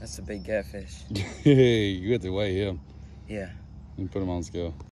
That's a big catfish. Hey, you have to weigh him. Yeah. And put him on scale.